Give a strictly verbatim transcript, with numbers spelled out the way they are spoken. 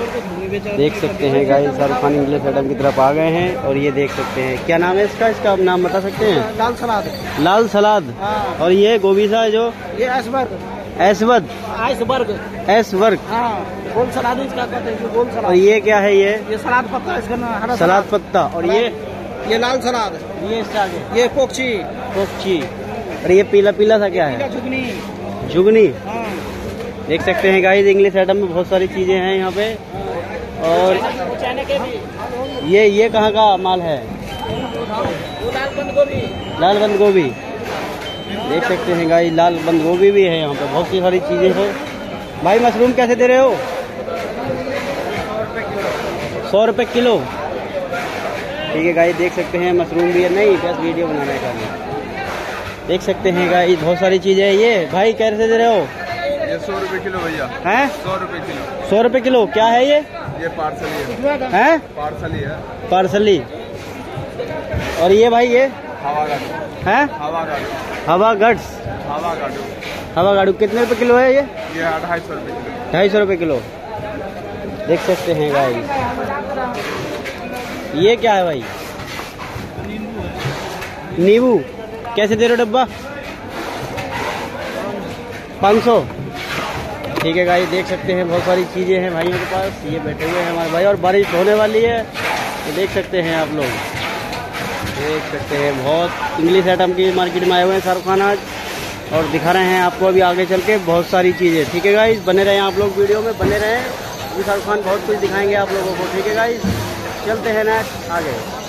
देख सकते हैं guys, Shahrukh Khan English item की तरफ आ गए हैं। और ये देख सकते हैं, क्या नाम है इसका, इसका आप नाम बता सकते हैं? लाल सलाद। लाल सलाद। हाँ। और ये गोभी सा है जो, ये आइसबर्ग। आइसबर्ग। आइसबर्ग। आइसबर्ग। हाँ, गोल सलाद इसका कहते हैं, गोल सलाद। और ये क्या है? ये ये सलाद पत्ता, इसका नाम हरा सलाद पत्ता। और ये ये लाल सलाद। ये इसका आगे ये पोकची। पोकची। और ये पीला पीला सा क्या है? झुगनी। झुगनी। हाँ। देख सकते हैं गाइस, इंग्लिश आइटम में बहुत सारी चीजें हैं यहाँ पे। और ये ये कहाँ का माल है? लाल बंद गोभी। लाल बंद गोभी। देख सकते हैं गाइस, लाल बंद गोभी भी है यहाँ पे, बहुत सी सारी चीजें हैं। भाई मशरूम कैसे दे रहे हो? सौ रुपए किलो। ठीक है गाइस, देख सकते हैं मशरूम भी है। नहीं, बस वीडियो बनाना है खाली। देख सकते हैं गाइस, बहुत सारी चीजें हैं। ये भाई कैसे दे रहे हो? ये सौ रुपए किलो भैया। हैं? सौ रुपए किलो। सौ रुपए किलो। क्या है ये? ये पार्सली है। हैं? पार्सली है। पार्सली। और ये भाई ये हवा गाडू है? हवा गाडू। हवा गट्स। हवा गाडू। हवा गाड़ू कितने रुपए किलो है ये? ये ढाई सौ रुपए किलो। ढाई सौ रुपए किलो। देख सकते हैं गाइस। ये क्या है भाई? नींबू। कैसे दे रहे हो डब्बा? पाँच सौ। ठीक है गाइस, देख सकते हैं बहुत सारी चीजें हैं भाइयों के पास। ये बैठे हुए हैं हमारे भाई, और बारिश होने वाली है तो देख सकते हैं आप लोग। देख सकते हैं बहुत इंग्लिश आइटम की मार्केट में आए हुए हैं शाहरुख खान आज, और दिखा रहे हैं आपको अभी आगे चल के बहुत सारी चीजें। ठीक है गाइस, बने रहें आप लोग, वीडियो में बने रहें। अभी शाहरुख खान बहुत कुछ दिखाएंगे आप लोगों को। ठीक है गाइस, चलते हैं नेक्स्ट आगे।